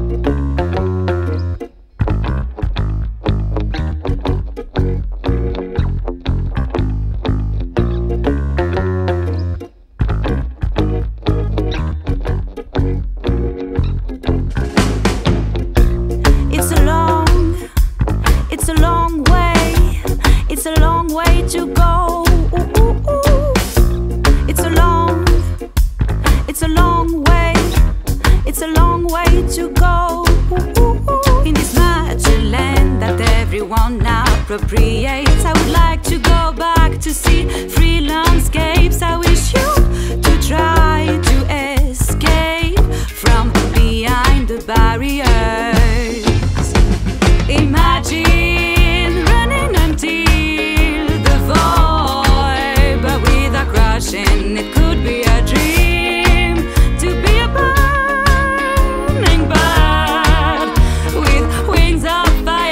Appropriates. I would like to go back to see free landscapes. I wish you to try to escape from behind the barriers. Imagine running until the void, but without crashing. It could be a dream to be a burning bird with wings of fire.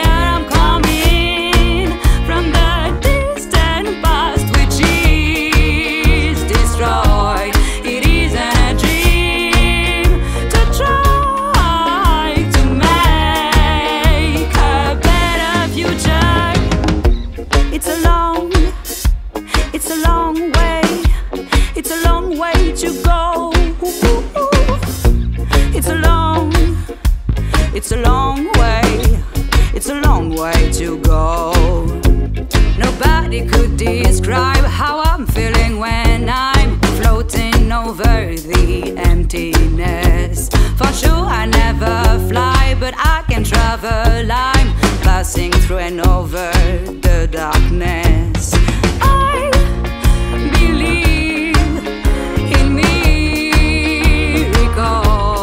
It's a long way, it's a long way to go. Nobody could describe how I'm feeling when I'm floating over the emptiness. For sure I never fly, but I can travel. I'm passing through and over the darkness. I believe in miracles.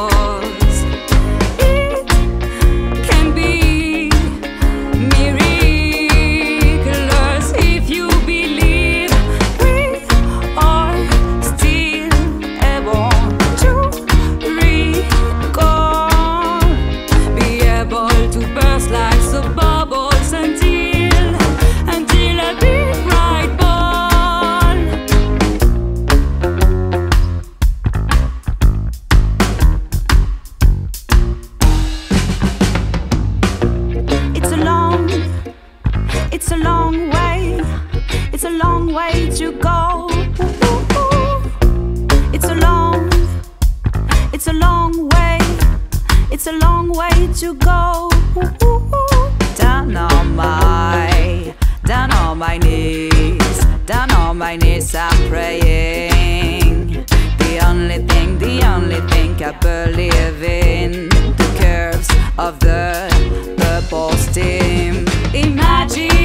It's a long way, it's a long way to go. It's a long way, it's a long way to go. Down on my knees I'm praying. The only thing I believe in, the curves of the purple steam. Imagine